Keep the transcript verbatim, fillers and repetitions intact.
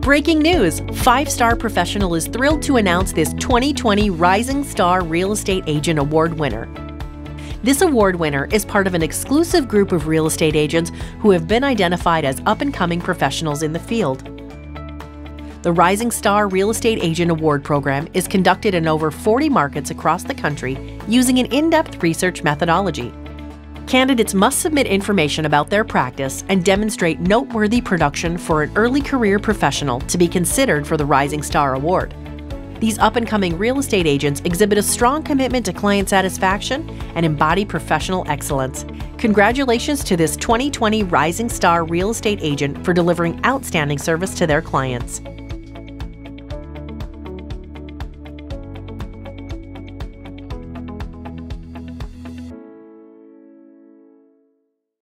Breaking news! Five Star Professional is thrilled to announce this twenty twenty Rising Star Real Estate Agent Award winner. This award winner is part of an exclusive group of real estate agents who have been identified as up-and-coming professionals in the field. The Rising Star Real Estate Agent Award Program is conducted in over forty markets across the country using an in-depth research methodology. Candidates must submit information about their practice and demonstrate noteworthy production for an early career professional to be considered for the Rising Star Award. These up-and-coming real estate agents exhibit a strong commitment to client satisfaction and embody professional excellence. Congratulations to this twenty twenty Rising Star Real Estate Agent for delivering outstanding service to their clients.